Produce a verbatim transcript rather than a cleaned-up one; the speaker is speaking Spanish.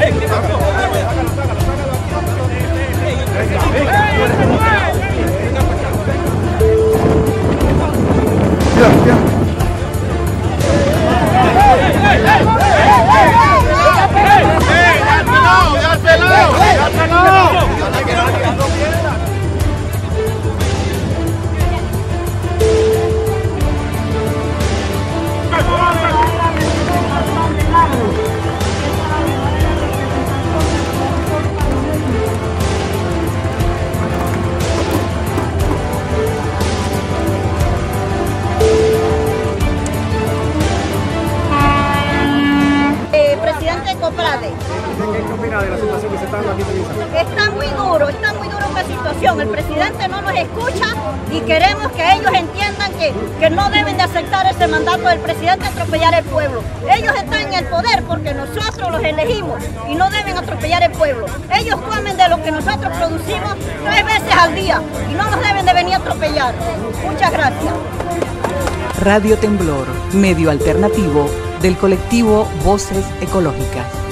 ¿Qué opina de la situación que se está dando aquí en Tuiza? Está muy duro, está muy duro la situación. El presidente no nos escucha y queremos que ellos entiendan que, que no deben de aceptar ese mandato del presidente de atropellar el pueblo. Ellos están en el poder porque nosotros los elegimos y no deben atropellar el pueblo. Ellos comen de lo que nosotros producimos tres veces al día y no nos deben de venir a atropellar. Muchas gracias. Radio Temblor, medio alternativo del colectivo Voces Ecológicas.